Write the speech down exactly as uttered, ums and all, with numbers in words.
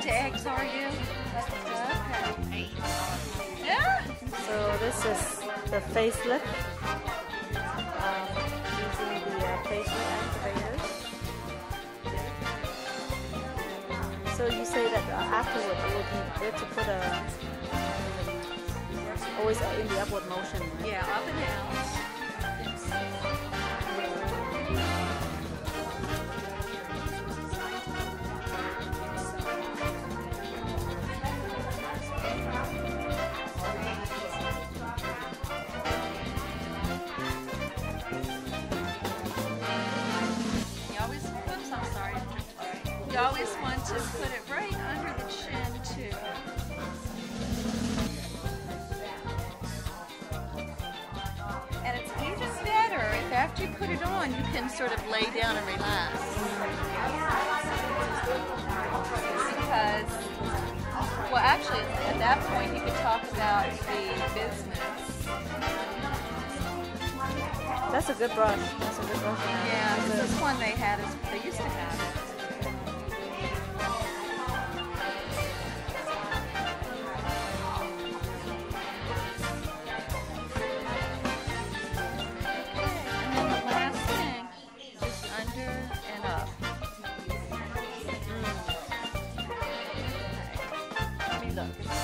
into eggs, are you? Okay. Yeah. So this is the facelift. Um, using the uh, facelift activator. So you say that uh, afterward it would be good to put a always in the upward motion. Right? Yeah, up and out. You always want to put it right under the chin too. And it's even better if after you put it on you can sort of lay down and relax. Because, well actually at that point you could talk about the business. That's a good brush. That's a good brush. Yeah, this is one they had, they used to have it. Look.